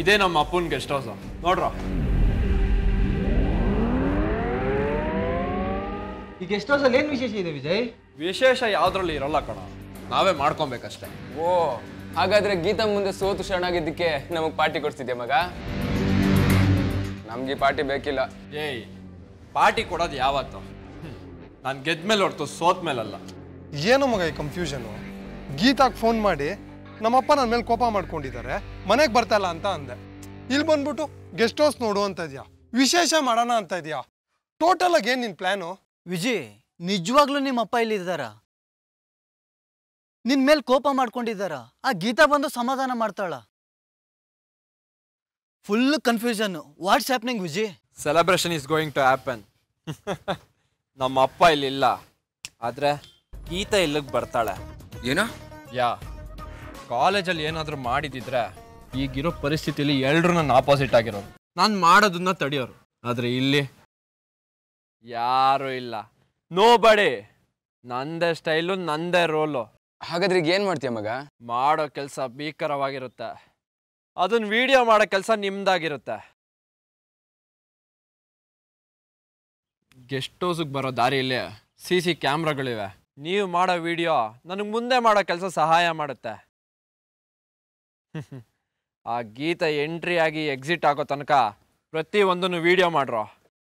ಇದೇ ನಮ್ಮ ಅಪ್ಪನ ಗೆಸ್ಟ್ ಹೌಸ್ ನೋಡ್ರ. ಈ ಗೆಸ್ಟ್ ಹೌಸ್ ಅಲ್ಲಿ ಏನ್ ವಿಶೇಷ ಇದೆ ವಿಜಯ್? ವಿಶೇಷ ಯಾವ್ದ್ರಲ್ಲಿ ಇರಲ್ಲ ಕಣ, ನಾವೇ ಮಾಡ್ಕೊಬೇಕಷ್ಟೇ. ಓ ಹಾಗಾದ್ರೆ ಗೀತಾ ಮುಂದೆ ಸೋತು ಶರಣಾಗಿದ್ದಕ್ಕೆ ನಮಗ್ ಪಾರ್ಟಿ ಕೊಡ್ತಿದ್ಯಾ ಮಗ? ನಮ್ಗೆ ಪಾರ್ಟಿ ಬೇಕಿಲ್ಲ. ಏಯ್ ಪಾರ್ಟಿ ಕೊಡೋದು ಯಾವತ್ತು? ನಾನು ಗೆದ್ಮೇಲೆ ಹೊರ್ತು ಸೋತ್ ಮೇಲಲ್ಲ. ಏನು ಮಗ ಈ ಕನ್ಫ್ಯೂಷನು? ಗೀತಾಗ್ ಫೋನ್ ಮಾಡಿ ನಮ್ಮಪ್ಪ ನನ್ನ ಮೇಲೆ ಕೋಪ ಮಾಡ್ಕೊಂಡಿದ್ದಾರೆ, ಮನೆಗೆ ಬರ್ತಾಯಿಲ್ಲ ಅಂತ ಅಂದೆ. ಇಲ್ಲಿ ಬಂದ್ಬಿಟ್ಟು ಗೆಸ್ಟ್ ಹೌಸ್ ನೋಡು ಅಂತ ಇದೆಯಾ, ವಿಶೇಷ ಮಾಡೋಣ ಅಂತ ಇದೆಯಾ? ಟೋಟಲ್ ಆಗಿ ಏನು ನಿನ್ನ ಪ್ಲ್ಯಾನು? ವಿಜಯ್, ನಿಜವಾಗ್ಲೂ ನಿಮ್ಮ ಅಪ್ಪ ಇಲ್ಲಿದ್ದಾರ? ನಿನ್ ಮೇಲೆ ಕೋಪ ಮಾಡ್ಕೊಂಡಿದ್ದಾರ? ಆ ಗೀತಾ ಬಂದು ಸಮಾಧಾನ ಮಾಡ್ತಾಳ? Full confusion. What's happening Vijay? Celebration is going to happen. ನಮ್ಮ ಅಪ್ಪ ಇಲ್ಲಿಲ್ಲ, ಆದ್ರೆ ಗೀತಾ ಇಲ್ಲಿಗೆ ಬರ್ತಾಳೆ. ಏನೋ ಯಾ ಕಾಲೇಜಲ್ಲಿ ಏನಾದರೂ ಮಾಡಿದಿದ್ರೆ ಈಗಿರೋ ಪರಿಸ್ಥಿತಿಯಲ್ಲಿ ಎಲ್ರು ನನ್ನ ಆಪೋಸಿಟ್ ಆಗಿರೋರು, ನಾನು ಮಾಡೋದನ್ನ ತಡೆಯೋರು. ಆದ್ರೆ ಇಲ್ಲಿ ಯಾರು ಇಲ್ಲ, ನೋ ಬಡಿ. ನಂದೇ ಸ್ಟೈಲು, ನಂದೇ ರೋಲು. ಹಾಗಾದ್ರೆ ಈಗ ಏನ್ ಮಾಡ್ತೀಯ ಮಗ? ಮಾಡೋ ಕೆಲಸ ಭೀಕರವಾಗಿರುತ್ತೆ, ಅದನ್ನ ವಿಡಿಯೋ ಮಾಡೋ ಕೆಲಸ ನಿಮ್ದಾಗಿರುತ್ತೆ. ಗೆಸ್ಟ್ ಹೌಸ್ಗೆ ಬರೋ ದಾರಿಯಲ್ಲಿ CC ಕ್ಯಾಮ್ರಾಗಳಿವೆ. ನೀವು ಮಾಡೋ ವಿಡಿಯೋ ನನಗೆ ಮುಂದೆ ಮಾಡೋ ಕೆಲಸ ಸಹಾಯ ಮಾಡುತ್ತೆ. ಆ ಗೀತೆ ಎಂಟ್ರಿ ಆಗಿ ಎಕ್ಸಿಟ್ ಆಗೋ ತನಕ ಪ್ರತಿಯೊಂದನ್ನು ವಿಡಿಯೋ ಮಾಡ್ರೋ.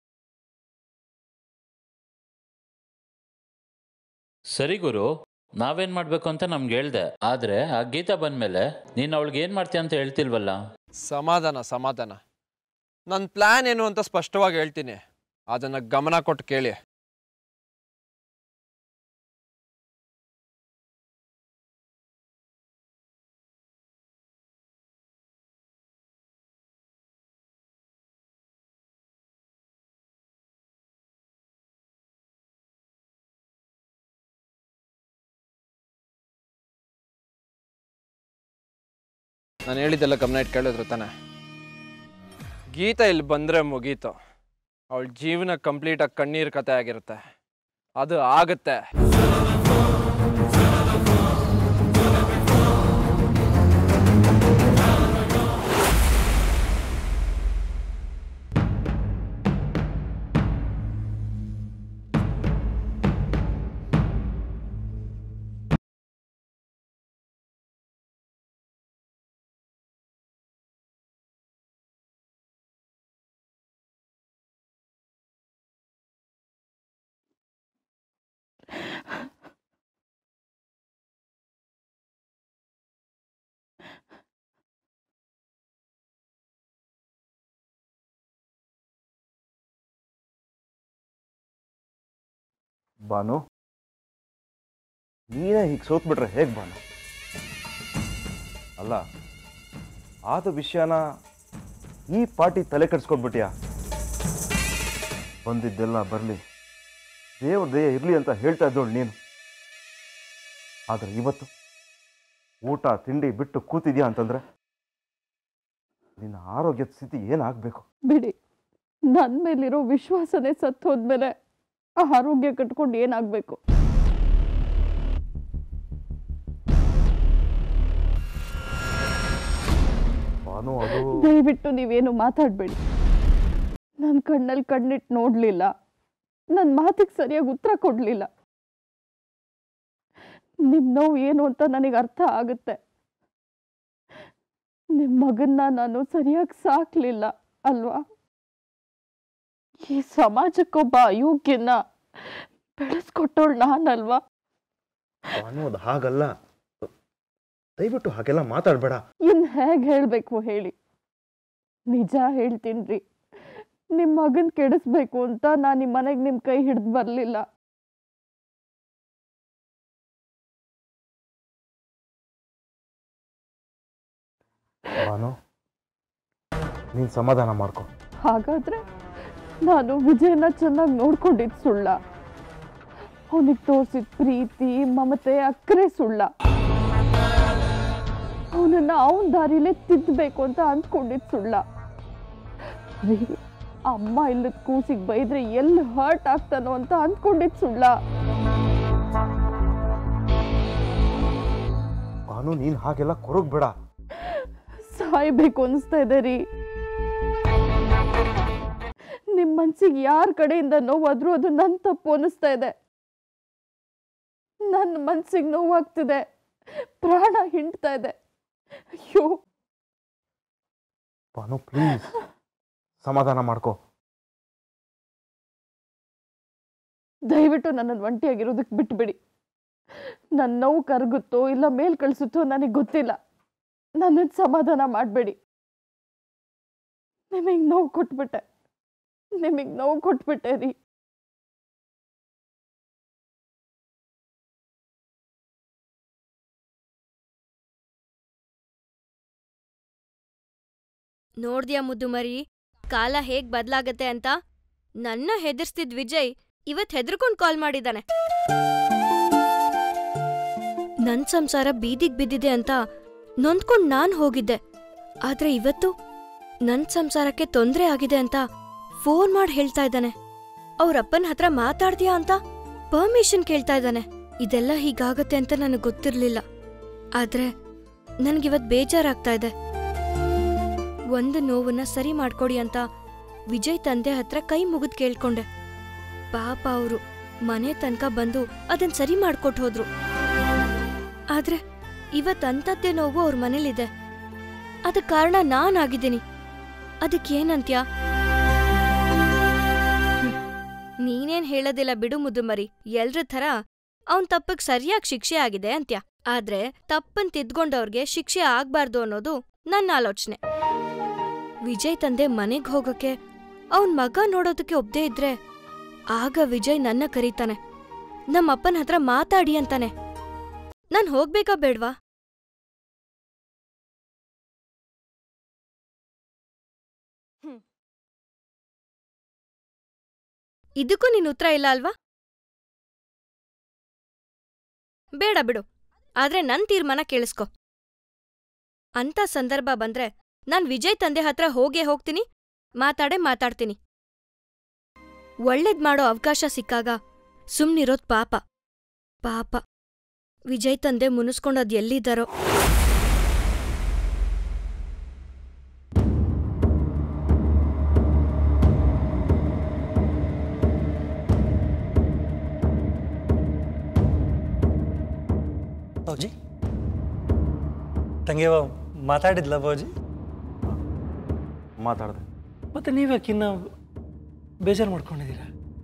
ಸರಿ ಗುರು, ನಾವೇನ್ ಮಾಡ್ಬೇಕು ಅಂತ ನಮ್ಗೆ ಹೇಳ್ದೆ. ಆದ್ರೆ ಆ ಗೀತಾ ಬಂದ್ಮೇಲೆ ನೀನ್ ಅವಳಿಗೆ ಏನ್ ಮಾಡ್ತೀಯ ಅಂತ ಹೇಳ್ತಿಲ್ವಲ್ಲ? ಸಮಾಧಾನ ಸಮಾಧಾನ. ನನ್ನ ಪ್ಲಾನ್ ಏನು ಅಂತ ಸ್ಪಷ್ಟವಾಗಿ ಹೇಳ್ತೀನಿ, ಅದನ್ನ ಗಮನ ಕೊಟ್ಟು ಕೇಳಿ. ನಾನು ಹೇಳಿದ್ದೆಲ್ಲ ಗಮನ ಇಟ್ಟು ಕೇಳಿದ್ರು ತಾನೆ? ಗೀತಾ ಇಲ್ಲಿ ಬಂದರೆ ಮುಗೀತು, ಅವಳ ಜೀವನ ಕಂಪ್ಲೀಟಾಗಿ ಕಣ್ಣೀರು ಕತೆ ಆಗಿರುತ್ತೆ. ಅದು ಆಗುತ್ತೆ. ಬಾನು, ನೀನೇ ಹೀಗೆ ಸೋತ್ಬಿಟ್ರೆ ಹೇಗೆ ಬಾನು? ಅಲ್ಲ, ಆದ ವಿಷಯನ ಈ ಪಾರ್ಟಿ ತಲೆ ಕೆಡಿಸ್ಕೊಟ್ಬಿಟ್ಯಾ? ಬಂದಿದ್ದೆಲ್ಲ ಬರಲಿ, ದೇವ್ರ ದಯ ಇರಲಿ ಅಂತ ಹೇಳ್ತಾ ಇದ್ದೋಳು ನೀನು. ಆದರೆ ಇವತ್ತು ಊಟ ತಿಂಡಿ ಬಿಟ್ಟು ಕೂತಿದ್ಯಾ ಅಂತಂದ್ರೆ ನಿನ್ನ ಆರೋಗ್ಯದ ಸ್ಥಿತಿ ಏನಾಗಬೇಕು? ಬಿಡಿ, ನನ್ನ ಮೇಲಿರೋ ವಿಶ್ವಾಸನೇ ಸತ್ತು ಹೋದ್ಮೇಲೆ ಆರೋಗ್ಯ ಕಟ್ಕೊಂಡು ಏನಾಗಬೇಕು? ದಯವಿಟ್ಟು ನೀವೇನು ಮಾತಾಡಬೇಡಿ. ನನ್ನ ಕಣ್ಣಲ್ಲಿ ಕಣ್ಣಿಟ್ಟು ನೋಡಲಿಲ್ಲ, ನನ್ನ ಮಾತಿಗೆ ಸರಿಯಾಗಿ ಉತ್ತರ ಕೊಡಲಿಲ್ಲ. ನಿಮ್ಮ ನೋವು ಏನು ಅಂತ ನನಗೆ ಅರ್ಥ ಆಗುತ್ತೆ. ನಿಮ್ಮ ಮಗನ್ನ ನಾನು ಸರಿಯಾಗಿ ಸಾಕಲಿಲ್ಲ ಅಲ್ವಾ? ಈ ಸಮಾಜಕ್ಕೊಬ್ಬ ಅಯೋಗ್ಯನ ಬೆಳೆಸ್ಕೊಟ್ಟೋಳು ನಾನಲ್ವಾ? ಅನ್ನೋದು ಹಾಗಲ್ಲ, ದಯವಿಟ್ಟು ಹಾಗೆಲ್ಲ ಮಾತಾಡಬೇಡ. ಇನ್ನು ಹೇಗೆ ಹೇಳಬೇಕು ಹೇಳಿ? ನಿಜ ಹೇಳ್ತೀನ್ರಿ, ನಿಮ್ಮ ಮಗನ್ ಕೆಡಿಸ್ಬೇಕು ಅಂತ ನಾನು ನಿಮ್ಮ ಮನೆಗೆ ನಿಮ್ಮ ಕೈ ಹಿಡಿದು ಬರಲಿಲ್ಲ. ನೀನು ಸಮಾಧಾನ ಮಾಡ್ಕೊ. ಹಾಗಾದ್ರೆ ನಾನು ವಿಜಯನ ಚೆನ್ನಾಗಿ ನೋಡ್ಕೊಂಡಿದ್ದು ಸುಳ್ಳ? ಅವನಿಗೆ ತೋರಿಸಿದ ಪ್ರೀತಿ ಮಮತೆ ಅಕ್ಕರೆ ಸುಳ್ಳ? ಅವನನ್ನ ಅವನ ದಾರಿಲೇ ತಿದ್ದಬೇಕು ಅಂತ ಅಂದ್ಕೊಂಡಿದ್ದು ಸುಳ್ಳ? ಅಮ್ಮ ಇಲ್ಲದ ಕೂಸಿಗೆ ಬೈದ್ರೆ ಎಲ್ಲಿ ಹರ್ಟ್ ಆಗ್ತಾನೋ ಅಂತ ಅಂದ್ಕೊಂಡಿದ್ದು ಸುಳ್ಳ? ಭಾನು, ನೀನು ಹಾಗೆಲ್ಲ ಕೊರಗಬೇಡ. ಸಾಯ್ಬೇಕು ಅನಿಸ್ತಾ ಇದೆ ರೀ. ನಿಮ್ಮ ಮನ್ಸಿಗೆ ಯಾರ ಕಡೆಯಿಂದ ನೋವಾದ್ರೂ ಅದು ನನ್ನ ತಪ್ಪು ಅನಿಸ್ತಾ ಇದೆ. ನನ್ನ ಮನ್ಸಿಗೆ ನೋವಾಗ್ತಿದೆ, ಪ್ರಾಣ ಹಿಂಡ್ತಾ ಇದೆ. ಅಯ್ಯೋ ಬಾನು, ಪ್ಲೀಸ್ ಸಮಾಧಾನ ಮಾಡ್ಕೋ. ದಯವಿಟ್ಟು ನನ್ನನ್ನು ಒಂಟಿಯಾಗಿರೋದಕ್ಕೆ ಬಿಟ್ಬಿಡಿ. ನನ್ನ ನೋವು ಕರಗುತ್ತೋ ಇಲ್ಲ ಮೇಲ್ ಕಳಿಸುತ್ತೋ ನನಗೆ ಗೊತ್ತಿಲ್ಲ. ನನ್ನನ್ನು ಸಮಾಧಾನ ಮಾಡಬೇಡಿ. ನಿಮಗೆ ನೋವು ಕೊಟ್ಬಿಟ್ಟೆ ರೀ. ನೋಡ್ದ್ಯಾ ಮುದ್ದು ಮರಿ, ಕಾಲ ಹೇಗ್ ಬದ್ಲಾಗತ್ತೆ ಅಂತ. ನನ್ನ ಹೆದರ್ಸ್ತಿದ್ ವಿಜಯ್ ಇವತ್ ಹೆದರ್ಕೊಂಡ್ ಕಾಲ್ ಮಾಡಿದಾನೆ. ನನ್ ಸಂಸಾರ ಬೀದಿಗ್ ಬಿದ್ದಿದೆ ಅಂತ ನೊಂದ್ಕೊಂಡ್ ನಾನ್ ಹೋಗಿದ್ದೆ. ಆದ್ರೆ ಇವತ್ತು ನನ್ ಸಂಸಾರಕ್ಕೆ ತೊಂದ್ರೆ ಆಗಿದೆ ಅಂತ ಫೋನ್ ಮಾಡಿ ಹೇಳ್ತಾ ಇದ್ದಾನೆ. ಅವ್ರಪ್ಪನ ಹತ್ರ ಮಾತಾಡ್ದ್ಯಾ ಅಂತ ಪರ್ಮಿಷನ್ ಕೇಳ್ತಾ ಇದ್ದಾನೆ. ಇದೆಲ್ಲ ಹೀಗಾಗತ್ತೆ ಅಂತ ನನಗ್ ಗೊತ್ತಿರ್ಲಿಲ್ಲ. ಆದ್ರೆ ನನ್ಗಿವತ್ ಬೇಜಾರಾಗ್ತಾ ಇದೆ. ಒಂದು ನೋವನ್ನ ಸರಿ ಮಾಡ್ಕೊಡಿ ಅಂತ ವಿಜಯ್ ತಂದೆ ಹತ್ರ ಕೈ ಮುಗಿದ್ ಕೇಳ್ಕೊಂಡೆ. ಪಾಪ ಅವರು ಮನೆ ತನಕ ಬಂದು ಅದನ್ ಸರಿ ಮಾಡ್ಕೊಟ್ ಹೋದ್ರು. ಆದ್ರೆ ಇವತ್ತಂತದ್ದೇ ನೋವು ಅವ್ರ ಮನೇಲಿದೆ. ಅದಕ್ ಕಾರಣ ನಾನಾಗಿದ್ದೀನಿ. ಅದಕ್ಕೇನಂತ್ಯಾ? ನೀನೇನ್ ಹೇಳೋದಿಲ್ಲ ಬಿಡು ಮುದ್ದು ಮರಿ. ಎಲ್ರ ಥರ ಅವನ್ ತಪ್ಪಕ್ ಸರಿಯಾಗಿ ಶಿಕ್ಷೆ ಆಗಿದೆ ಅಂತ್ಯ. ಆದ್ರೆ ತಪ್ಪನ್ ತಿದ್ಕೊಂಡವ್ರಿಗೆ ಶಿಕ್ಷೆ ಆಗ್ಬಾರ್ದು ಅನ್ನೋದು ನನ್ನ ಆಲೋಚನೆ. ವಿಜಯ್ ತಂದೆ ಮನೆಗ್ ಹೋಗಕ್ಕೆ ಅವನ್ ಮಗ ನೋಡೋದಕ್ಕೆ ಒಪ್ದೇ ಇದ್ರೆ ಆಗ ವಿಜಯ್ ನನ್ನ ಕರೀತಾನೆ, ನಮ್ಮಪ್ಪನ ಹತ್ರ ಮಾತಾಡಿ ಅಂತಾನೆ. ನಾನ್ ಹೋಗ್ಬೇಕಾ ಬೇಡ್ವಾ? ಇದಕ್ಕೂ ನೀನ್ ಉತ್ತರ ಇಲ್ಲ ಅಲ್ವಾ? ಬೇಡ ಬಿಡು. ಆದ್ರೆ ನನ್ ತೀರ್ಮಾನ ಕೇಳಿಸ್ಕೊ. ಅಂತ ಸಂದರ್ಭ ಬಂದ್ರೆ ನಾನ್ ವಿಜಯ್ ತಂದೆ ಹತ್ರ ಹೋಗೇ ಹೋಗ್ತೀನಿ, ಮಾತಾಡ್ತೀನಿ. ಒಳ್ಳೇದ್ ಮಾಡೋ ಅವಕಾಶ ಸಿಕ್ಕಾಗ ಸುಮ್ನಿರೋದ್ ಪಾಪ. ವಿಜಯ್ ತಂದೆ ಮುನಿಸ್ಕೊಂಡದ್ ಎಲ್ಲಿದ್ದಾರೋ. ಬಾಬುಜಿ, ತಂಗೆವ ಮಾತಾಡಿದ್ಲ ಬಾಬುಜಿ? ಮಾತಾಡ್ದೆ. ಮತ್ತೆ ನೀವ್ಯಾಕಿನ್ನ ಬೇಜಾರು ಮಾಡ್ಕೊಂಡಿದ್ದೀರಾ?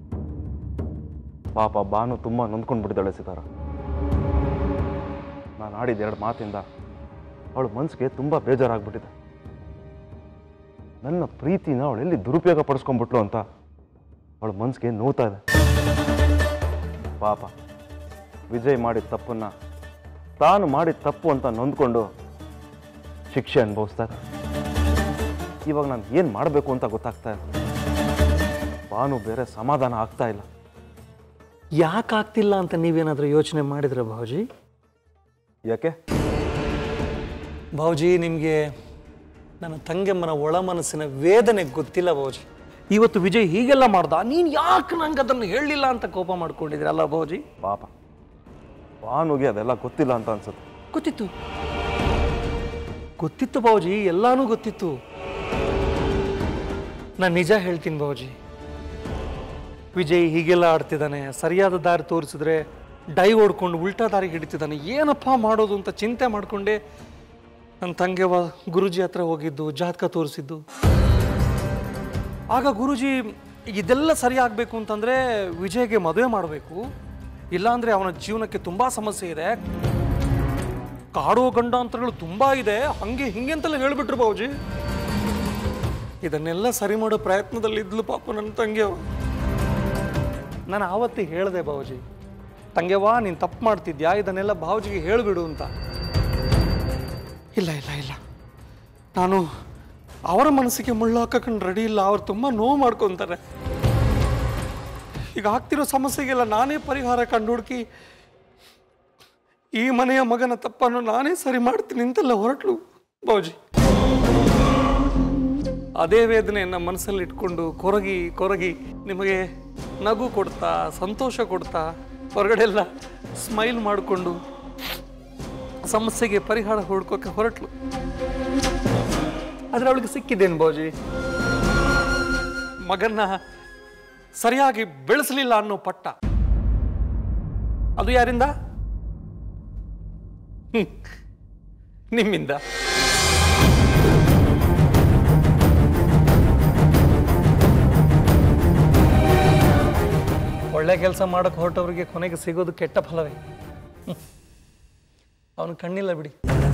ಪಾಪ ಬಾನು ತುಂಬ ನೊಂದ್ಕೊಂಡ್ಬಿಟ್ಟಿದ್ದಾಳೆ ಸಿತಾರ. ನಾನು ಆಡಿದ 2 ಮಾತಿಂದ ಅವಳ ಮನಸ್ಸಿಗೆ ತುಂಬ ಬೇಜಾರಾಗ್ಬಿಟ್ಟಿದೆ. ನನ್ನ ಪ್ರೀತಿನ ಅವಳು ಎಲ್ಲಿ ದುರುಪಯೋಗ ಪಡಿಸ್ಕೊಂಡ್ಬಿಟ್ಲು ಅಂತ ಅವಳ ಮನಸ್ಸಿಗೆ ನೋವ್ತಾ ಇದೆ. ಪಾಪ ವಿಜಯ್ ಮಾಡಿದ ತಪ್ಪನ್ನ ತಾನು ಮಾಡಿದ ತಪ್ಪು ಅಂತ ನೊಂದ್ಕೊಂಡು ಶಿಕ್ಷೆ ಅನುಭವಿಸ್ತಾ ಇದ್ದಾಳೆ. ಇವಾಗ ನಾನು ಏನು ಮಾಡಬೇಕು ಅಂತ ಗೊತ್ತಾಗ್ತಾ ಇಲ್ಲ. ಬಾನು ಬೇರೆ ಸಮಾಧಾನ ಆಗ್ತಾ ಇಲ್ಲ. ಯಾಕಾಗ್ತಿಲ್ಲ ಅಂತ ನೀವೇನಾದರೂ ಯೋಚನೆ ಮಾಡಿದ್ರ ಬಾಬುಜಿ? ಯಾಕೆ ಬಾಬುಜಿ, ನಿಮಗೆ ನನ್ನ ತಂಗೆಮ್ಮನ ಒಳ ಮನಸ್ಸಿನ ವೇದನೆ ಗೊತ್ತಿಲ್ಲ ಬಾಬುಜಿ. ಇವತ್ತು ವಿಜಯ್ ಹೀಗೆಲ್ಲ ಮಾಡ್ದ, ನೀನು ಯಾಕೆ ನಂಗೆ ಅದನ್ನು ಹೇಳಲಿಲ್ಲ ಅಂತ ಕೋಪ ಮಾಡ್ಕೊಂಡಿದ್ದೀರಲ್ಲ ಬಾಬುಜಿ? ಪಾಪ ಬಾನುಗೆ ಅದೆಲ್ಲ ಗೊತ್ತಿಲ್ಲ ಅಂತ ಅನ್ಸುತ್ತೆ. ಗೊತ್ತಿತ್ತು ಬಾಬುಜಿ, ಎಲ್ಲಾನು ಗೊತ್ತಿತ್ತು. ನಾನು ನಿಜ ಹೇಳ್ತೀನಿ ಬಾಬುಜಿ, ವಿಜಯ್ ಹೀಗೆಲ್ಲ ಆಡ್ತಿದ್ದಾನೆ, ಸರಿಯಾದ ದಾರಿ ತೋರಿಸಿದ್ರೆ ಡೈ ಹೊಡ್ಕೊಂಡು ಉಲ್ಟಾ ದಾರಿಗೆ ಹಿಡಿತಿದ್ದಾನೆ, ಏನಪ್ಪ ಮಾಡೋದು ಅಂತ ಚಿಂತೆ ಮಾಡಿಕೊಂಡೆ ನನ್ನ ತಂಗೆವ ಗುರುಜಿ ಹತ್ರ ಹೋಗಿದ್ದು, ಜಾತಕ ತೋರಿಸಿದ್ದು. ಆಗ ಗುರುಜಿ ಇದೆಲ್ಲ ಸರಿ ಆಗಬೇಕು ಅಂತಂದರೆ ವಿಜಯ್ಗೆ ಮದುವೆ ಮಾಡಬೇಕು, ಇಲ್ಲಾಂದರೆ ಅವನ ಜೀವನಕ್ಕೆ ತುಂಬ ಸಮಸ್ಯೆ ಇದೆ, ಕಾಡೋ ಗಂಡಾಂತರಗಳು ತುಂಬ ಇದೆ, ಹಂಗೆ ಹಿಂಗೆ ಅಂತೆಲ್ಲ ಹೇಳಿಬಿಟ್ರು ಬಾಬುಜಿ. ಇದನ್ನೆಲ್ಲ ಸರಿ ಮಾಡೋ ಪ್ರಯತ್ನದಲ್ಲಿದ್ಲು ಪಾಪ ನನ್ನ ತಂಗೆವ. ನಾನು ಆವತ್ತೇ ಹೇಳಿದೆ ಬಾಬುಜಿ, ತಂಗೆವಾ ನೀನು ತಪ್ಪು ಮಾಡ್ತಿದ್ಯಾ, ಇದನ್ನೆಲ್ಲ ಬಾಬುಜಿಗೆ ಹೇಳಿಬಿಡು ಅಂತ. ಇಲ್ಲ ಇಲ್ಲ ಇಲ್ಲ, ನಾನು ಅವರ ಮನಸ್ಸಿಗೆ ಮುಳ್ಳು ಹಾಕಕೊಂಡು ರೆಡಿ ಇಲ್ಲ. ಅವ್ರು ತುಂಬ ನೋವು ಮಾಡ್ಕೊತಾರೆ. ಈಗ ಆಗ್ತಿರೋ ಸಮಸ್ಯೆಗೆಲ್ಲ ನಾನೇ ಪರಿಹಾರ ಕಂಡು ಹುಡುಕಿ ಈ ಮನೆಯ ಮಗನ ತಪ್ಪನ್ನು ನಾನೇ ಸರಿ ಮಾಡ್ತೀನಿ ಅಂತೆಲ್ಲ ಹೊರಟ್ಲು ಬಾಬುಜಿ. ಅದೇ ವೇದನೆಯನ್ನು ಮನಸ್ಸಲ್ಲಿ ಇಟ್ಕೊಂಡು ಕೊರಗಿ ಕೊರಗಿ ನಿಮಗೆ ನಗು ಕೊಡ್ತಾ, ಸಂತೋಷ ಕೊಡ್ತಾ, ಹೊರಗಡೆ ಎಲ್ಲ ಸ್ಮೈಲ್ ಮಾಡಿಕೊಂಡು ಸಮಸ್ಯೆಗೆ ಪರಿಹಾರ ಹುಡ್ಕೋಕೆ ಹೊರಟ್ಲು. ಆದರೆ ಅವಳಿಗೆ ಸಿಕ್ಕಿದ್ದೇನು ಬಾಜಿ? ಮಗನ್ನ ಸರಿಯಾಗಿ ಬೆಳೆಸಲಿಲ್ಲ ಅನ್ನೋ ಪಟ್ಟ. ಅದು ಯಾರಿಂದ? ನಿಮ್ಮಿಂದ. ಒಳ್ಳೆ ಕೆಲಸ ಮಾಡಕ್ಕೆ ಹೊರಟವ್ರಿಗೆ ಕೊನೆಗೆ ಸಿಗೋದು ಕೆಟ್ಟ ಫಲವೇ. ಅವನು ಕಣ್ಣಿಲ್ಲ ಬಿಡಿ.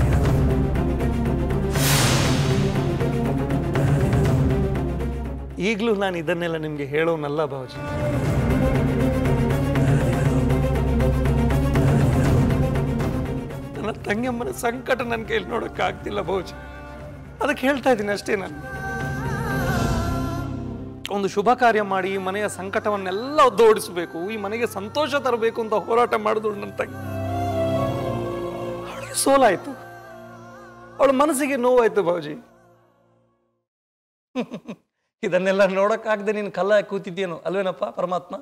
ಈಗಲೂ ನಾನು ಇದನ್ನೆಲ್ಲ ನಿಮಗೆ ಹೇಳೋನಲ್ಲ ಬಾಬುಜಿ. ನನ್ನ ತಂಗಿಯಮ್ಮನ ಸಂಕಟ ನನ್ನ ಕೈಲಿ ನೋಡೋಕ್ಕಾಗ್ತಿಲ್ಲ ಬಾಬುಜಿ. ಅದಕ್ಕೆ ಹೇಳ್ತಾ ಇದ್ದೀನಿ ಅಷ್ಟೇ. ನಾನು ಒಂದು ಶುಭ ಕಾರ್ಯ ಮಾಡಿ ಮನೆಯ ಸಂಕಟವನ್ನೆಲ್ಲ ಒದ್ದೋಡಿಸಬೇಕು, ಈ ಮನೆಗೆ ಸಂತೋಷ ತರಬೇಕು ಅಂತ ಹೋರಾಟ ಮಾಡಿದಳು ನನ್ನ ತಂಗಿ. ಅವಳಿಗೆ ಸೋಲಾಯ್ತು, ಅವಳ ಮನಸ್ಸಿಗೆ ನೋವಾಯ್ತು ಬಾಬುಜಿ. ಇದನ್ನೆಲ್ಲ ನೋಡಕ್ಕಾಗದೆ ನೀನು ಕಲ್ಲ ಕೂತಿದ್ದೇನು ಅಲ್ವೇನಪ್ಪ ಪರಮಾತ್ಮ?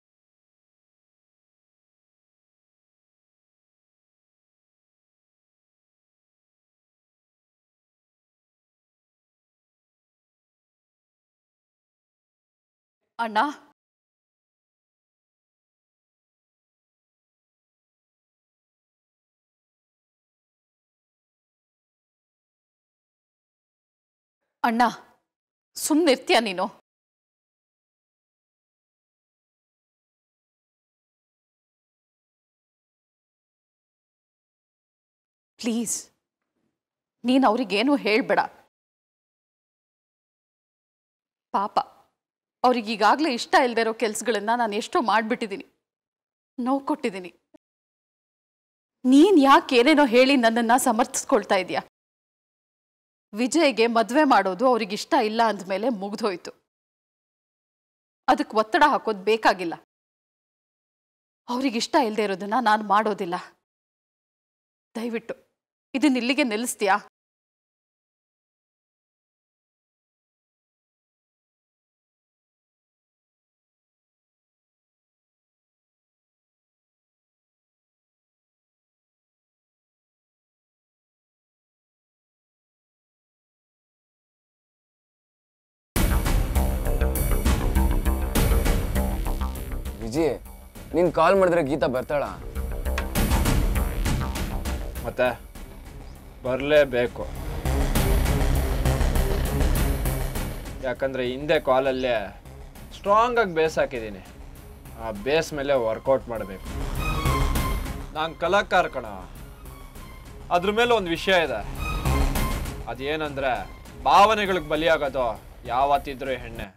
ಅಣ್ಣ, ಅಣ್ಣ ಸುಮ್ಮನಿರ್ತೀಯ ನೀನು? ಪ್ಲೀಸ್ ನೀನು ಅವ್ರಿಗೇನು ಹೇಳ್ಬೇಡ. ಪಾಪ ಅವ್ರಿಗೀಗಾಗಲೇ ಇಷ್ಟ ಇಲ್ಲದೆ ಇರೋ ಕೆಲಸಗಳನ್ನ ನಾನು ಎಷ್ಟೋ ಮಾಡಿಬಿಟ್ಟಿದ್ದೀನಿ, ನೋವು ಕೊಟ್ಟಿದ್ದೀನಿ. ನೀನು ಯಾಕೆ ಏನೇನೋ ಹೇಳಿ ನನ್ನನ್ನು ಸಮರ್ಥಿಸ್ಕೊಳ್ತಾ ಇದೆಯಾ? ವಿಜಯ್ಗೆ ಮದುವೆ ಮಾಡೋದು ಅವ್ರಿಗಿಷ್ಟ ಇಲ್ಲ ಅಂದಮೇಲೆ ಮುಗ್ದೋಯ್ತು. ಅದಕ್ಕೆ ಒತ್ತಡ ಹಾಕೋದು ಬೇಕಾಗಿಲ್ಲ. ಅವ್ರಿಗಿಷ್ಟ ಇಲ್ಲದೆ ಇರೋದನ್ನ ನಾನು ಮಾಡೋದಿಲ್ಲ. ದಯವಿಟ್ಟು ಇದನ್ನ ಇಲ್ಲಿಗೆ ನಿಲ್ಲಿಸ್ತೀಯಾ? ವಿಜಯ್, ನೀನು ಕಾಲ್ ಮಾಡಿದ್ರೆ ಗೀತಾ ಬರ್ತಾಳ? ಮತ್ತೆ ಬರಲೇಬೇಕು. ಯಾಕಂದರೆ ಹಿಂದೆ ಕಾಲಲ್ಲೇ ಸ್ಟ್ರಾಂಗಾಗಿ ಬೇಸ್ ಹಾಕಿದ್ದೀನಿ. ಆ ಬೇಸ್ ಮೇಲೆ ವರ್ಕೌಟ್ ಮಾಡಬೇಕು. ನಾನು ಕಲಾಕಾರ ಕಣ. ಅದ್ರ ಮೇಲೆ ಒಂದು ವಿಷಯ ಇದೆ. ಅದೇನಂದರೆ ಭಾವನೆಗಳಿಗೆ ಬಲಿಯಾಗೋದು ಯಾವತ್ತಿದ್ರೂ ಹೆಣ್ಣೆ.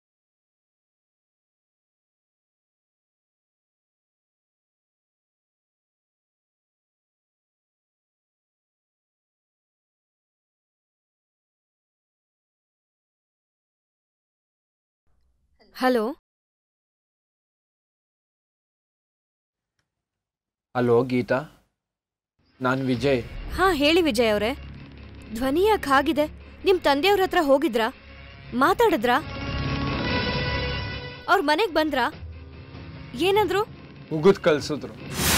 ಹಲೋ ಹಲೋ ಗೀತಾ, ನಾನು ವಿಜಯ್. ಹಾಂ ಹೇಳಿ ವಿಜಯ್ ಅವರೇ. ಧ್ವನಿ ಯಾಕೆ ಹಾಗಿದೆ? ನಿಮ್ಮ ತಂದೆಯವ್ರ ಹತ್ರ ಹೋಗಿದ್ರಾ? ಮಾತಾಡಿದ್ರಾ? ಅವ್ರ ಮನೆಗೆ ಬಂದ್ರಾ? ಏನಂದ್ರು? ಉಗಿದ್ ಕಳ್ಸಿದ್ರು.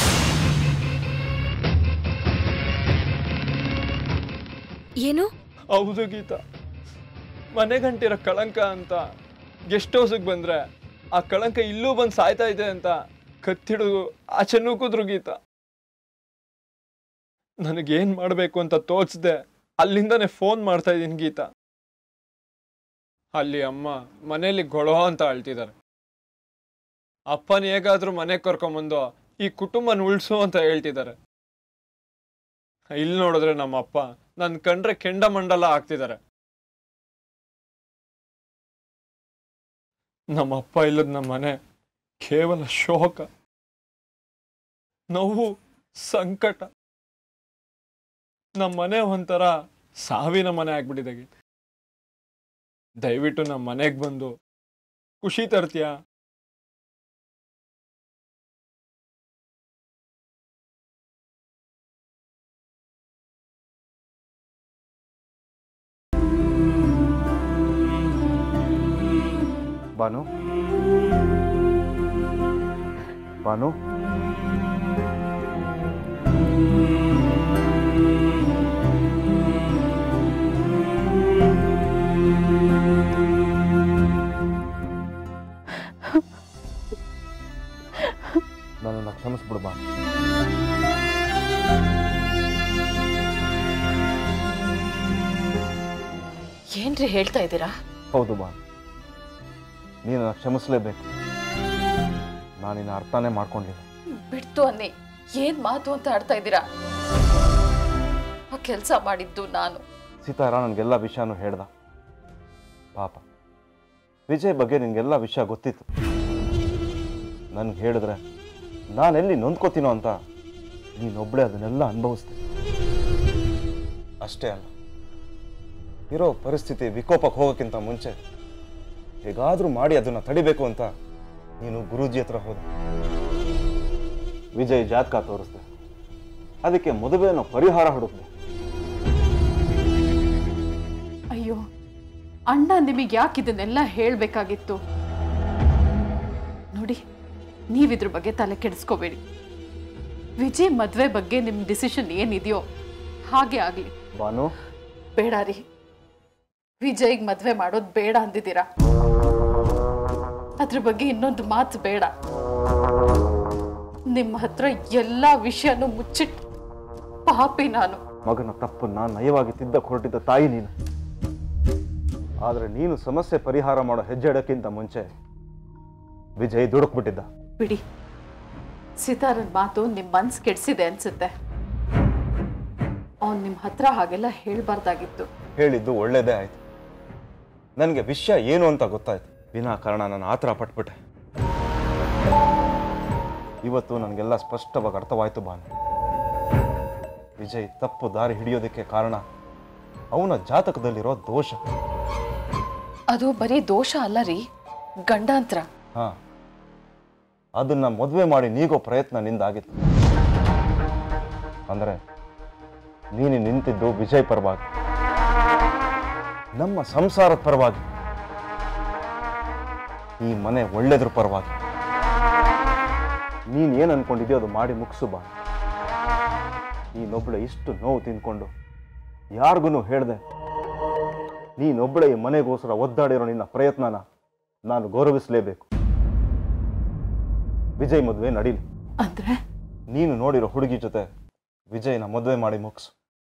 ಏನು? ಹೌದು ಗೀತಾ, ಮನೆಗಂಟಿರೋ ಕಳಂಕ ಅಂತ ಗೆಸ್ಟ್ ಹೌಸಿಗೆ ಬಂದರೆ ಆ ಕಳಂಕ ಇಲ್ಲೂ ಬಂದು ಸಾಯ್ತಾ ಇದೆ ಅಂತ ಕತ್ತಿಡಿದು ಆಚೆ ನೂಕಿದ್ರು ಗೀತಾ. ನನಗೇನು ಮಾಡಬೇಕು ಅಂತ ತೋಚದೆ ಅಲ್ಲಿಂದನೇ ಫೋನ್ ಮಾಡ್ತಾ ಇದ್ದೀನಿ ಗೀತಾ. ಅಲ್ಲಿ ಅಮ್ಮ ಮನೇಲಿ ಗೊಳೋ ಅಂತ ಅಳ್ತಿದ್ದಾರೆ. ಅಪ್ಪನ ಹೇಗಾದರೂ ಮನೆಗೆ ಕರ್ಕೊಂಬಂದು ಈ ಕುಟುಂಬನ ಉಳಿಸು ಅಂತ ಹೇಳ್ತಿದ್ದಾರೆ. ಇಲ್ಲಿ ನೋಡಿದ್ರೆ ನಮ್ಮಪ್ಪ ನನ್ನ ಕಂಡ್ರೆ ಕೆಂಡಮಂಡಲ ಆಗ್ತಿದ್ದಾರೆ. ನಮ್ಮಪ್ಪ ಇಲ್ಲದ ನಮ್ಮ ಮನೆ ಕೇವಲ ಶೋಕ, ನೋವು, ಸಂಕಟ. ನಮ್ಮ ಮನೆ ಒಂಥರ ಸಾವಿನ ಮನೆ ಆಗ್ಬಿಟ್ಟಿದೆ ಗೀತೆ. ದಯವಿಟ್ಟು ನಮ್ಮ ಮನೆಗೆ ಬಂದು ಖುಷಿ ತರ್ತೀಯಾ? ಬಾನು, ಬಾನು, ಏನ್ರಿ ಹೇಳ್ತಾ ಇದ್ದೀರಾ? ಹೌದು ಬಾ, ನೀನು ಕ್ಷಮಿಸಲೇಬೇಕು. ನಾನಿನ್ನ ಅರ್ಥನೇ ಮಾಡ್ಕೊಂಡಿಲ್ಲ. ಬಿಡ್ತು ಅನ್ನಿ, ಏನ್ ಮಾತು ಅಂತ ಆಡ್ತಾ ಇದ್ದೀರಾ? ಆ ಕೆಲಸ ಮಾಡಿದ್ದು ನಾನು. ಸೀತಾರ ನನಗೆಲ್ಲ ವಿಷಯನೂ ಹೇಳ್ದ. ಪಾಪ ವಿಜಯ್ ಬಗ್ಗೆ ನಿನಗೆಲ್ಲ ವಿಷಯ ಗೊತ್ತಿತ್ತು. ನನಗೆ ಹೇಳಿದ್ರೆ ನಾನೆಲ್ಲಿ ನೊಂದ್ಕೋತೀನೋ ಅಂತ ನೀನೊಬ್ಬಳೇ ಅದನ್ನೆಲ್ಲ ಅನುಭವಿಸ್ದೆ. ಅಷ್ಟೇ ಅಲ್ಲ, ಇರೋ ಪರಿಸ್ಥಿತಿ ವಿಕೋಪಕ್ಕೆ ಹೋಗೋಕ್ಕಿಂತ ಮುಂಚೆ ಹೇಗಾದರೂ ಮಾಡಿ ಅದನ್ನು ತಡಿಬೇಕು ಅಂತ ನೀನು ಗುರೂಜಿ ಹತ್ರ ಹೋದ. ವಿಜಯ್ ಜಾತಕ ತೋರಿಸ್ದೆ, ಅದಕ್ಕೆ ಮದುವೆನೋ ಪರಿಹಾರ ಹುಡುಕ್ದೆ. ಅಯ್ಯೋ ಅಣ್ಣ, ನಿಮಗೆ ಯಾಕೆ ಇದನ್ನೆಲ್ಲ ಹೇಳಬೇಕಾಗಿತ್ತು? ನೋಡಿ, ನೀವಿದ್ರ ಬಗ್ಗೆ ತಲೆ ಕೆಡಿಸ್ಕೋಬೇಡಿ. ವಿಜಯ್ ಮದುವೆ ಬಗ್ಗೆ ನಿಮ್ಮ ಡಿಸಿಷನ್ ಏನಿದೆಯೋ ಹಾಗೆ ಆಗಲಿ. ಬಾನು, ಬೇಡ ರೀ, ವಿಜಯ್ಗೆ ಮದುವೆ ಮಾಡೋದು ಬೇಡ ಅಂದಿದ್ದೀರಾ. ಅದ್ರ ಬಗ್ಗೆ ಇನ್ನೊಂದು ಮಾತು ಬೇಡ. ನಿಮ್ಮ ಹತ್ರ ಎಲ್ಲ ವಿಷಯನೂ ಮುಚ್ಚಿಟ್ಟು ಪಾಪಿ ನಾನು. ಮಗನ ತಪ್ಪನ್ನ ನಯವಾಗಿ ತಿದ್ದಕ್ಕೆ ಹೊರಟಿದ್ದ ತಾಯಿ ನೀನು. ಆದರೆ ನೀನು ಸಮಸ್ಯೆ ಪರಿಹಾರ ಮಾಡೋ ಹೆಜ್ಜೆ ಇಡಕ್ಕಿಂತ ಮುಂಚೆ ವಿಜಯ್ ದುಡುಕ್ಬಿಟ್ಟಿದ್ದ. ಬಿಡಿ, ಸಿತಾರನ್ ಮಾತು ನಿಮ್ಮ ಮನ್ಸು ಕೆಡಿಸಿದೆ ಅನ್ಸುತ್ತೆ. ಅವನು ನಿಮ್ಮ ಹತ್ರ ಹಾಗೆಲ್ಲ ಹೇಳ್ಬಾರ್ದಾಗಿತ್ತು. ಹೇಳಿದ್ದು ಒಳ್ಳೇದೇ ಆಯ್ತು. ನನಗೆ ವಿಷಯ ಏನು ಅಂತ ಗೊತ್ತಾಯ್ತು. ವಿನಾಕಾರಣ ನಾನು ಆತರ ಪಟ್ಬಿಟ್ಟೆ. ಇವತ್ತು ನನಗೆಲ್ಲ ಸ್ಪಷ್ಟವಾಗಿ ಅರ್ಥವಾಯ್ತು ಬಾನು. ವಿಜಯ್ ತಪ್ಪು ದಾರಿ ಹಿಡಿಯೋದಕ್ಕೆ ಕಾರಣ ಅವನ ಜಾತಕದಲ್ಲಿರೋ ದೋಷ. ಅದು ಬರೀ ದೋಷ ಅಲ್ಲ ರೀ, ಗಂಡಾಂತರ. ಹಾ, ಅದನ್ನ ಮದುವೆ ಮಾಡಿ ನೀಗೋ ಪ್ರಯತ್ನ ನಿಂದಾಗಿತ್ತು. ಅಂದ್ರೆ ನೀನು ನಿಂತಿದ್ದು ವಿಜಯ್ ಪರವಾಗಿ, ನಮ್ಮ ಸಂಸಾರದ ಪರವಾಗಿ, ಈ ಮನೆ ಒಳ್ಳೆದ್ರ ಪರವಾಗಿ. ನೀನ್ ಏನ್ ಅನ್ಕೊಂಡಿದ್ಯೋ ಅದು ಮಾಡಿ ಮುಗಿಸು ಬಾ. ನೀನೊಬ್ಬಳೆ ಇಷ್ಟು ನೋವು ತಿಂದ್ಕೊಂಡು ಯಾರಿಗೂ ಹೇಳ್ದೆ ನೀನೊಬ್ಬಳೆ ಈ ಮನೆಗೋಸ್ಕರ ಒದ್ದಾಡಿರೋ ನಿನ್ನ ಪ್ರಯತ್ನನ ನಾನು ಗೌರವಿಸಲೇಬೇಕು. ವಿಜಯ್ ಮದುವೆ ನಡೀಲಿ. ಅಂದ್ರೆ ನೀನು ನೋಡಿರೋ ಹುಡುಗಿ ಜೊತೆ ವಿಜಯ್ನ ಮದುವೆ ಮಾಡಿ ಮುಗಿಸು.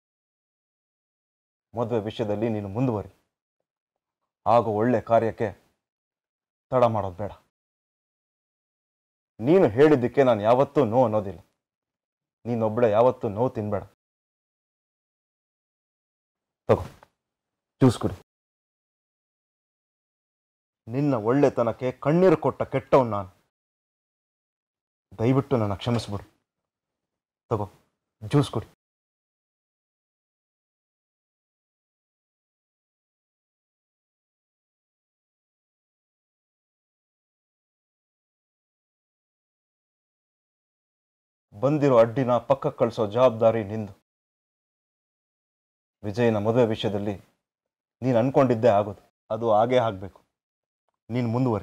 ಮದುವೆ ವಿಷಯದಲ್ಲಿ ನೀನು ಮುಂದುವರಿ. ಆಗೋ ಒಳ್ಳೆ ಕಾರ್ಯಕ್ಕೆ ತಡ ಮಾಡೋದು ಬೇಡ. ನೀನು ಹೇಳಿದ್ದಕ್ಕೆ ನಾನು ಯಾವತ್ತೂ ನೋ ಅನ್ನೋದಿಲ್ಲ. ನೀನೊಬ್ಬಳೆ ಯಾವತ್ತೂ ನೋವು ತಿನ್ಬೇಡ. ತಗೋ, ಜ್ಯೂಸ್ ಕುಡಿ. ನಿನ್ನ ಒಳ್ಳೆತನಕ್ಕೆ ಕಣ್ಣೀರು ಕೊಟ್ಟ ಕೆಟ್ಟವನು ನಾನು. ದಯವಿಟ್ಟು ನನ್ನ ಕ್ಷಮಿಸ್ಬಿಡು. ತಗೋ, ಜ್ಯೂಸ್ ಕುಡಿ. ಬಂದಿರೋ ಅಡ್ಡಿನ ಪಕ್ಕಕ್ಕೆ ಕಳಿಸೋ ಜವಾಬ್ದಾರಿ ನಿಂದು. ವಿಜಯನ ಮದುವೆ ವಿಷಯದಲ್ಲಿ ನೀನು ಅನ್ಕೊಂಡಿದ್ದೇ ಆಗೋದು. ಅದು ಹಾಗೇ ಆಗಬೇಕು. ನೀನು ಮುಂದುವರಿ.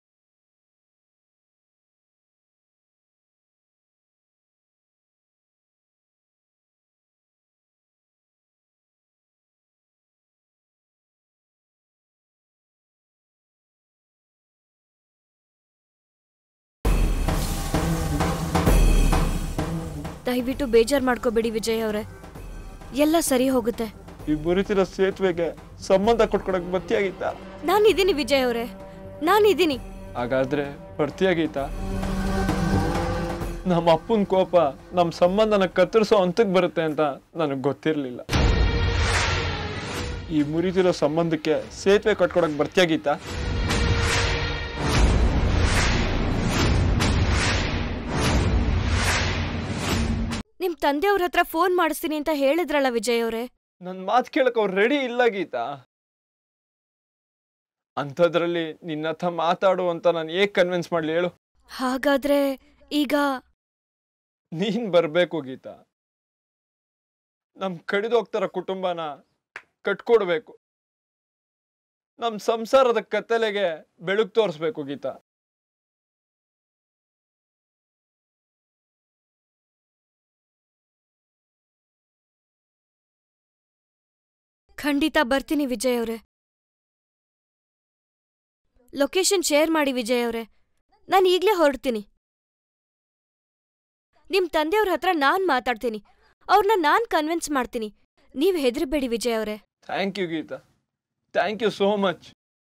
ದಯವಿಟ್ಟು ಬೇಜಾರು ಮಾಡ್ಕೋಬೇಡಿ ವಿಜಯ್ ಅವರೇ, ಎಲ್ಲ ಸರಿ ಹೋಗುತ್ತೆ. ಈ ಮುರಿತಿರೋ ಸೇತುವೆಗೆ ಸಂಬಂಧ ಕೊಟ್ಕೊಡಕ್ ಬರ್ತಿಯಾಗಿತ್ತ? ನಾನಿದ್ದೀನಿ ವಿಜಯ್ ಅವರೇ, ನಾನಿದ್ದೀನಿ. ಹಾಗಾದ್ರೆ ಬರ್ತಿಯಾಗೀತ? ನಮ್ಮ ಅಪ್ಪನ ಕೋಪ ನಮ್ಮ ಸಂಬಂಧನ ಕತ್ತರಿಸೋ ಹಂತಕ್ಕೆ ಬರುತ್ತೆ ಅಂತ ನನಗೆ ಗೊತ್ತಿರಲಿಲ್ಲ. ಈ ಮುರಿತಿರೋ ಸಂಬಂಧಕ್ಕೆ ಸೇತುವೆ ಕಟ್ಕೊಡಕ್ ಬರ್ತಿಯಾಗೀತ? ನಿಮ್ ತಂದೆಯವ್ರ ಹತ್ರ ಫೋನ್ ಮಾಡಿಸ್ತೀನಿ ಅಂತ ಹೇಳಿದ್ರಲ್ಲ ವಿಜಯ್ ಅವರೇ. ನನ್ನ ಮಾತು ಕೇಳಕ್ ಅವ್ರು ರೆಡಿ ಇಲ್ಲ ಗೀತಾ. ಅಂಥದ್ರಲ್ಲಿ ನಿನ್ನ ಹತ್ರ ಮಾತಾಡು ಅಂತ ನಾನು ಹೇಗೆ ಕನ್ವಿನ್ಸ್ ಮಾಡ್ಲಿ ಹೇಳು? ಹಾಗಾದ್ರೆ ಈಗ ನೀನ್ ಬರ್ಬೇಕು ಗೀತಾ. ನಮ್ ಕಡಿದೋಗ್ತಾರ ಕುಟುಂಬನ ಕಟ್ಕೊಡ್ಬೇಕು. ನಮ್ ಸಂಸಾರದ ಕತ್ತಲೆಗೆ ಬೆಳಕು ತೋರಿಸ್ಬೇಕು ಗೀತಾ. ಖಂಡಿತ ಬರ್ತೀನಿ ವಿಜಯ್ ಅವರೇ. ಲೊಕೇಶನ್ ಶೇರ್ ಮಾಡಿ ವಿಜಯ್ ಅವರೇ, ನಾನು ಈಗಲೇ ಹೊರಡ್ತೀನಿ. ನಿಮ್ ತಂದೆಯವ್ರ ಹತ್ರ ನಾನ್ ಮಾತಾಡ್ತೀನಿ, ಅವ್ರನ್ನ ನಾನ್ ಕನ್ವಿನ್ಸ್ ಮಾಡ್ತೀನಿ. ನೀವ್ ಹೆದರ್ಬೇಡಿ ವಿಜಯ್ ಅವರೇ. Thank you Geeta, thank you so much.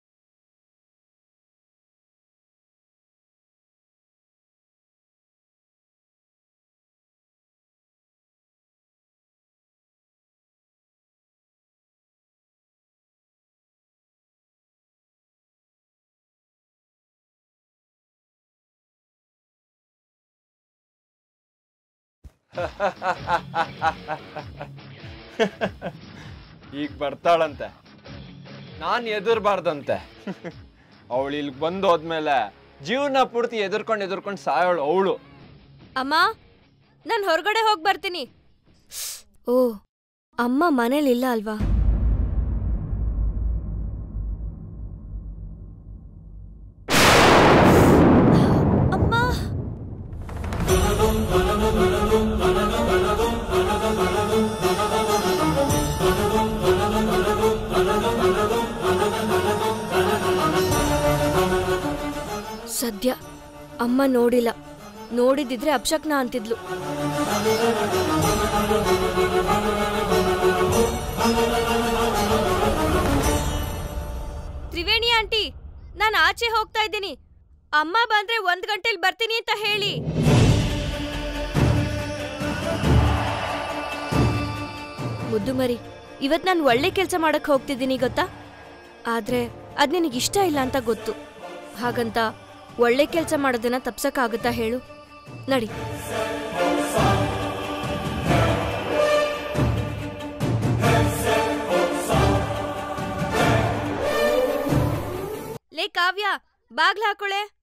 ಈಗ ಬರ್ತಾಳಂತೆ, ನಾನು ಎದುರ್ಬಾರ್ದಂತೆ. ಅವಳು ಇಲ್ಲಿ ಬಂದು ಹೋದ್ಮೇಲೆ ಜೀವನ ಪೂರ್ತಿ ಎದುರ್ಕೊಂಡು ಸಾಯೋಳು ಅವಳು. ಅಮ್ಮ, ನಾನು ಹೊರಗಡೆ ಹೋಗಿ ಬರ್ತೀನಿ. ಓ, ಅಮ್ಮ ಮನೇಲಿಲ್ಲ ಅಲ್ವಾ? ಅಮ್ಮ, ಸದ್ಯ ಅಮ್ಮ ನೋಡಿಲ್ಲ. ನೋಡಿದಿದ್ರೆ ಅಪ್ಶಕ್ನ ಅಂತಿದ್ಲು. ತ್ರಿವೇಣಿ ಆಂಟಿ, ನಾನು ಆಚೆ ಹೋಗ್ತಾ ಇದ್ದೀನಿ. ಅಮ್ಮ ಬಂದ್ರೆ 1 ಗಂಟೆಲಿ ಬರ್ತೀನಿ ಅಂತ ಹೇಳಿ. ಮುದ್ದು ಮರಿ, ಇವತ್ ನಾನು ಒಳ್ಳೆ ಕೆಲಸ ಮಾಡಕ್ ಹೋಗ್ತಿದ್ದೀನಿ ಗೊತ್ತಾ? ಆದ್ರೆ ಅದ್ ನಿನಗಿಷ್ಟ ಇಲ್ಲ ಅಂತ ಗೊತ್ತು. ಹಾಗಂತ ಒಳ್ಳೆ ಕೆಲಸ ಮಾಡೋದನ್ನ ತಪ್ಸಕ್ಕಾಗುತ್ತಾ ಹೇಳು? ನಡಿ. ಲೇ ಕಾವ್ಯ, ಬಾಗ್ಲ ಹಾಕೊಳೆ.